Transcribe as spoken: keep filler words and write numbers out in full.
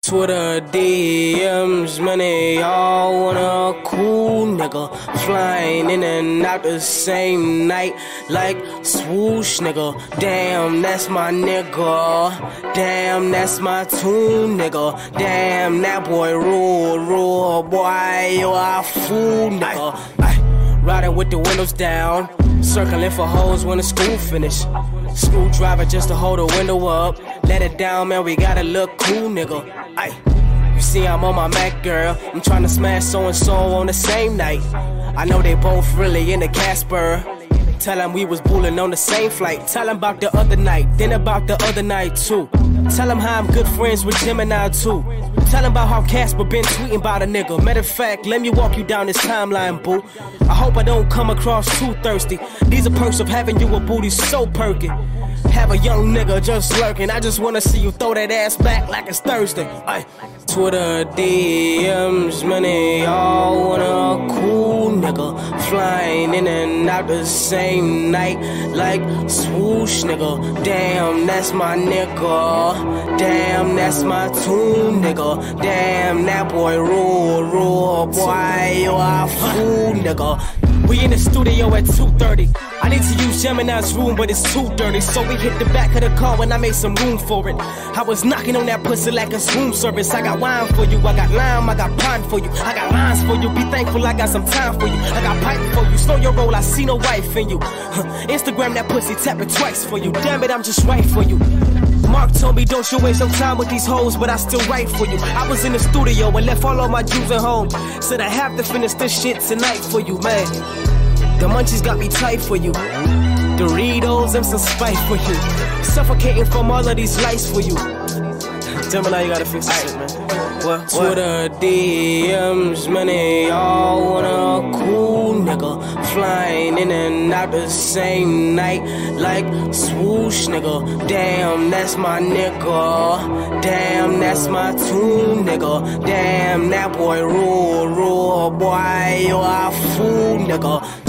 Twitter D Ms, money, y'all want a cool nigga. Flying in and out the same night like swoosh nigga. Damn, that's my nigga. Damn, that's my tune nigga. Damn, that boy rule, rule, boy, you a fool nigga. Ay, ay, riding with the windows down, circling for hoes when the school finish. Screwdriver just to hold the window up. Let it down, man, we gotta look cool, nigga. Ay, you see I'm on my Mac, girl. I'm tryna smash so-and-so on the same night. I know they both really into Casper. Tell them we was bullin' on the same flight. Tell them about the other night, then about the other night too. Tell them how I'm good friends with Gemini too. Tell them about how Casper been tweeting about a nigga. Matter of fact, let me walk you down this timeline, boo. I hope I don't come across too thirsty. These are perks of having you a booty so perky. Have a young nigga just lurking. I just wanna see you throw that ass back like it's Thursday. Ay. Twitter D Ms, money, y'all want a cool nigga. Flying in and out the same night like swoosh nigga. Damn, that's my nigga. Damn, that's my tune nigga. Damn, that boy rule, rule, boy, you a fool nigga. We in the studio at two thirty. I need to use Gemini's room, but it's too dirty. So we hit the back of the car when I made some room for it. I was knocking on that pussy like a room service. I got wine for you, I got lime, I got pine for you. I got lines for you, be thankful I got some time for you. I got pipe for you, slow your roll, I see no wife in you. Huh. Instagram that pussy, tap it twice for you. Damn it, I'm just right for you. Mark told me don't you waste no time with these hoes, but I still write for you. I was in the studio and left all of my jewels at home. Said I have to finish this shit tonight for you, man. The munchies got me tight for you. Doritos and some Sprite for you. Suffocating from all of these lights for you. Gemini, you gotta fix this shit, man. What? Twitter D Ms, money, y'all want a cool nigga. Flying in and out the same night like swoosh nigga. Damn, that's my nigga. Damn, that's my tune nigga. Damn, that boy rule, rule, boy, you a fool nigga.